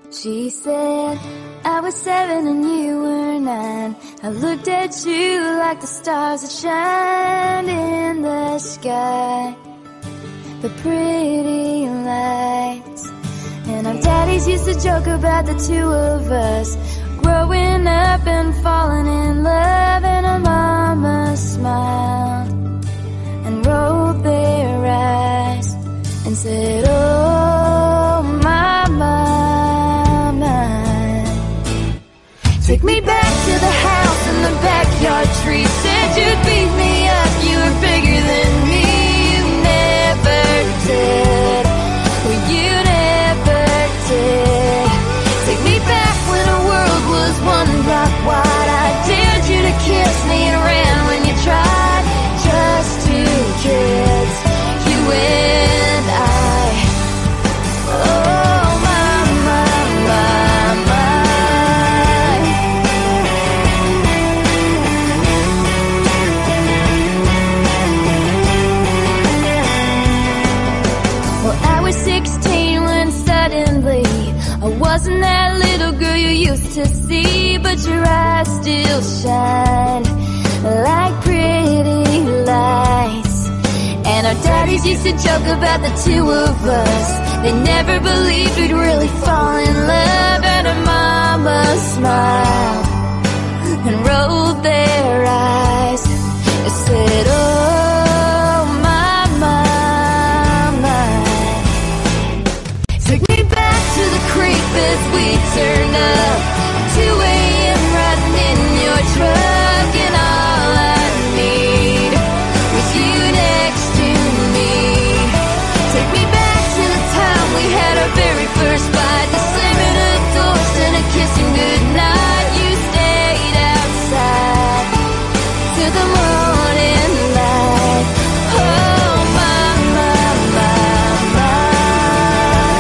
She said, I was 7 and you were 9. I looked at you like the stars that shine in the sky, the pretty lights. And our daddies used to joke about the two of us growing up and falling in love. And our mama smiled and rolled their eyes and said, oh, my mama, take me back to the house in the backyard tree. Said you'd beat me up, you were bigger than me. You never did, well, you never did. Take me back when the world was one block wide. I dared you to kiss me and ran when you tried. Just two kids, you and I. Oh, my, my, my, my. Well, I was 16 when suddenly I wasn't that little girl you used to see, but your eyes still shine like pretty lights. And our daddies used to joke about the two of us. They never believed we'd really fall in love. And our mama smiled and rolled their eyes and said, oh, my mama, take me back to the creek as we turn up, 2 a.m. riding in your truck. And all I need was you next to me. Take me back to the time we had our very first fight, the slamming of doors and a kissing goodnight. You stayed outside till the morning light. Oh, my, my, my, my.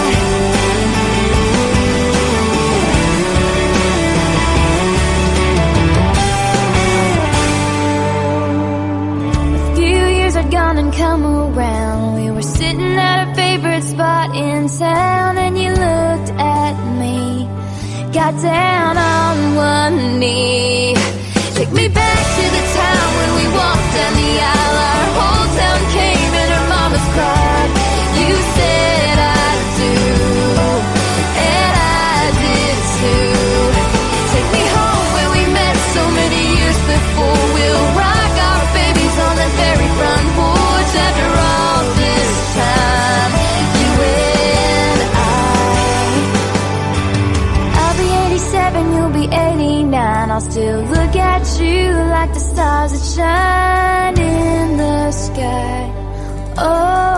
A few years had gone and come around. We were sitting at our favorite spot in town, and you looked at me, got down on one knee. Take me back to the time when we walked down the aisle. Our whole town came and our mamas cried. You said I do, and I did too. Take me home where we met so many years before. We'll rock our babies on the very front porch. After all this time, you and I'll be 87, you'll be 89. I'll still look at you like the stars that shine in the sky. Oh,